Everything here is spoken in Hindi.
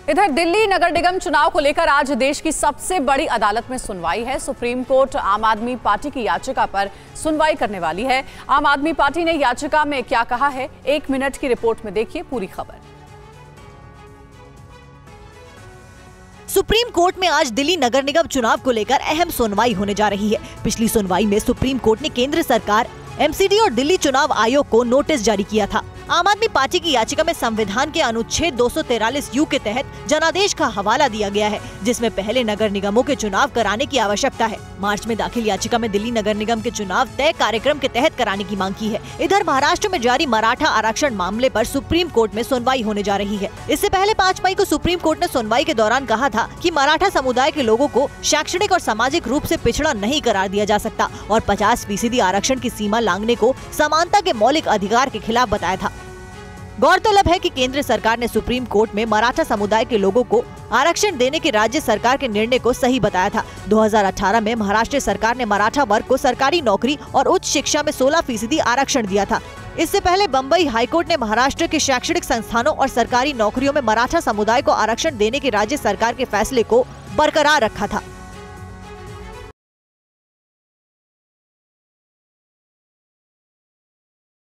इधर दिल्ली नगर निगम चुनाव को लेकर आज देश की सबसे बड़ी अदालत में सुनवाई है। सुप्रीम कोर्ट आम आदमी पार्टी की याचिका पर सुनवाई करने वाली है। आम आदमी पार्टी ने याचिका में क्या कहा है, 1 मिनट की रिपोर्ट में देखिए पूरी खबर। सुप्रीम कोर्ट में आज दिल्ली नगर निगम चुनाव को लेकर अहम सुनवाई होने जा रही है। पिछली सुनवाई में सुप्रीम कोर्ट ने केंद्र सरकार, एमसीडी और दिल्ली चुनाव आयोग को नोटिस जारी किया था। आम आदमी पार्टी की याचिका में संविधान के अनुच्छेद 243 के तहत जनादेश का हवाला दिया गया है, जिसमें पहले नगर निगमों के चुनाव कराने की आवश्यकता है। मार्च में दाखिल याचिका में दिल्ली नगर निगम के चुनाव तय कार्यक्रम के तहत कराने की मांग की है। इधर महाराष्ट्र में जारी मराठा आरक्षण मामले पर सुप्रीम कोर्ट में सुनवाई होने जा रही है। इससे पहले 5 मई को सुप्रीम कोर्ट ने सुनवाई के दौरान कहा था कि मराठा समुदाय के लोगों को शैक्षणिक और सामाजिक रूप से पिछड़ा नहीं करार दिया जा सकता और 50% आरक्षण की सीमा लांघने को समानता के मौलिक अधिकार के खिलाफ बताया था। गौरतलब है कि केंद्र सरकार ने सुप्रीम कोर्ट में मराठा समुदाय के लोगों को आरक्षण देने के राज्य सरकार के निर्णय को सही बताया था। 2018 में महाराष्ट्र सरकार ने मराठा वर्ग को सरकारी नौकरी और उच्च शिक्षा में 16% आरक्षण दिया था। इससे पहले बम्बई हाईकोर्ट ने महाराष्ट्र के शैक्षणिक संस्थानों और सरकारी नौकरियों में मराठा समुदाय को आरक्षण देने के राज्य सरकार के फैसले को बरकरार रखा था।